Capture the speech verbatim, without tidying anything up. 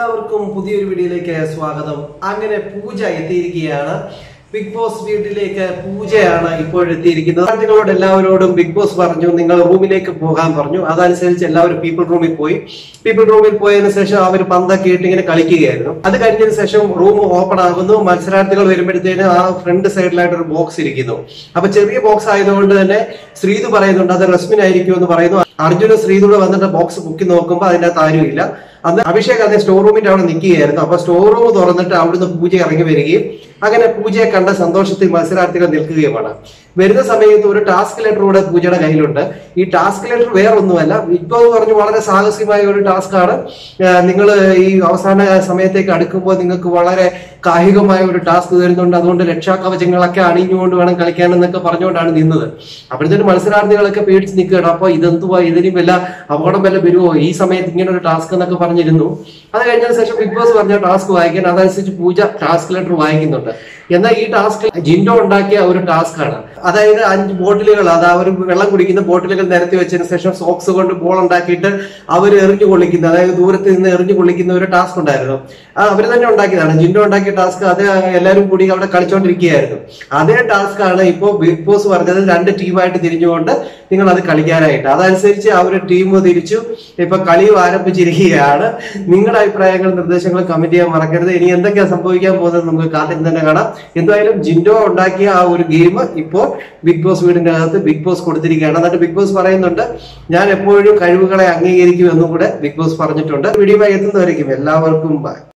എല്ലാവർക്കും പുതിയൊരു വീഡിയോയിലേക്ക് സ്വാഗതം. അങ്ങനെ പൂജ എത്തിയിരിക്കുകയാണ്. ബിഗ് ബോസ് വീട്ടിലേക്ക് പൂജയാണ് ഇപ്പോൾ എത്തിയിരിക്കുന്നത്. നിങ്ങളോട് എല്ലാവരോടും ബിഗ് ബോസ് പറഞ്ഞു നിങ്ങൾ റൂമിലേക്ക് പോകാൻ പറഞ്ഞു. അതനുസരിച്ച് എല്ലാവരും പീപ്പിൾ റൂമിൽ പോയി. പീപ്പിൾ റൂമിൽ പോയതിനു ശേഷം അവർ പന്തൊക്കെ ഇട്ട് ഇങ്ങനെ കളിക്കുകയായിരുന്നു. അത് കഴിഞ്ഞതിന് ശേഷം റൂം ഓപ്പൺ ആകുന്നു. മത്സരാർത്ഥികൾ വരുമ്പോഴത്തേന് ആ ഫ്രണ്ട് സൈഡിലായിട്ട് ഒരു ബോക്സ് ഇരിക്കുന്നു. അപ്പൊ ചെറിയ ബോക്സ് ആയതുകൊണ്ട് തന്നെ ശ്രീതു പറയുന്നുണ്ട് അത് റസ്മിൻ ആയിരിക്കും എന്ന് പറയുന്നു. അർജുന ശ്രീതുടെ വന്നിട്ട് ബോക്സ് പൊക്കി നോക്കുമ്പോൾ അതിന്റെ അകത്ത് ആരുമില്ല. അന്ന് അഭിഷേക് അതേ സ്റ്റോർ റൂമിന്റെ അവിടെ നിൽക്കുകയായിരുന്നു. അപ്പൊ സ്റ്റോർ റൂം തുറന്നിട്ട് അവിടുന്ന് പൂജ ഇറങ്ങി വരികയും അങ്ങനെ പൂജയെ കണ്ട സന്തോഷത്തിൽ മത്സരാർത്ഥികൾ നിൽക്കുകയുമാണ്. വരുന്ന സമയത്ത് ഒരു ടാസ്ക് ലെറ്റർ കൂടെ പൂജയുടെ കയ്യിലുണ്ട്. ഈ ടാസ്ക് ലെറ്റർ വേറൊന്നുമല്ല, ഇപ്പൊ പറഞ്ഞു വളരെ സാഹസികമായ ഒരു ടാസ്ക് ആണ്. നിങ്ങൾ ഈ അവസാന സമയത്തേക്ക് അടുക്കുമ്പോൾ നിങ്ങൾക്ക് വളരെ കായികമായ ഒരു ടാസ്ക് തരുന്നുണ്ട്. അതുകൊണ്ട് രക്ഷാകവചങ്ങളൊക്കെ അണിഞ്ഞുകൊണ്ട് വേണം കളിക്കാനെന്നൊക്കെ പറഞ്ഞുകൊണ്ടാണ് നിന്നത്. അപ്പോഴത്തേനും മത്സരാർത്ഥികളൊക്കെ പേടിച്ച് നിൽക്കുകയാണ്. അപ്പൊ ഇതെന്തുവാ, ഇതിനും വല്ല അപകടം വല്ല വരുമോ ഈ സമയത്ത് ഇങ്ങനെ ഒരു ടാസ്ക് എന്നൊക്കെ പറഞ്ഞിരുന്നു. അത് കഴിഞ്ഞതിന് ശേഷം ബിഗ് ബോസ് പറഞ്ഞ ടാസ്ക് വായിക്കാൻ അതനുസരിച്ച് പൂജ ടാസ്ക് ലെറ്റർ വായിക്കുന്നുണ്ട്. എന്നാൽ ഈ ടാസ്ക് ജിൻഡോ ഉണ്ടാക്കിയ ഒരു ടാസ്ക് ആണ്. അതായത് അഞ്ച് ബോട്ടിലുകൾ, അത് അവർ വെള്ളം കുടിക്കുന്ന ബോട്ടിലുകൾ നിരത്തി വെച്ചതിന് ശേഷം സോക്സ് കൊണ്ട് ബോൾ ഉണ്ടാക്കിയിട്ട് അവർ എറിഞ്ഞു കൊള്ളിക്കുന്ന, അതായത് ദൂരത്ത് നിന്ന് എറിഞ്ഞു കൊള്ളിക്കുന്ന ഒരു ടാസ്ക് ഉണ്ടായിരുന്നു. അവർ തന്നെ ഉണ്ടാക്കിയതാണ്. ജിൻഡോ ഉണ്ടാക്കിയ ടാസ്ക്. അത് എല്ലാവരും കൂടി അവിടെ കളിച്ചുകൊണ്ടിരിക്കുകയായിരുന്നു. അതേ ടാസ്ക് ആണ് ഇപ്പോൾ ബിഗ് ബോസ് പറഞ്ഞത് രണ്ട് ടീമായിട്ട് തിരിഞ്ഞുകൊണ്ട് നിങ്ങൾ അത് കളിക്കാനായിട്ട്. അതനുസരിച്ച് അവർ ടീം തിരിച്ചു. ഇപ്പൊ കളി ആരംഭിച്ചിരിക്കുകയാണ്. നിങ്ങളുടെ അഭിപ്രായങ്ങൾ നിർദ്ദേശങ്ങൾ കമന്റ് ചെയ്യാൻ മറക്കരുത്. ഇനി എന്തൊക്കെയാണ് സംഭവിക്കാൻ പോകുന്നത് നമുക്ക് കാത്തിരുന്ന് തന്നെ കാണാം. എന്തായാലും ജിൻഡോ ഉണ്ടാക്കിയ ആ ഒരു ഗെയിം ഇപ്പോൾ ബിഗ് ബോസ് വീടിന്റെ അകത്ത് ബിഗ് ബോസ് കൊടുത്തിരിക്കുകയാണ്. എന്നിട്ട് ബിഗ് ബോസ് പറയുന്നുണ്ട് ഞാൻ എപ്പോഴും കഴിവുകളെ അംഗീകരിക്കും എന്നും കൂടെ ബിഗ് ബോസ് പറഞ്ഞിട്ടുണ്ട്. വീഡിയോ എത്തുന്നവരേക്കും എല്ലാവർക്കും ബൈ.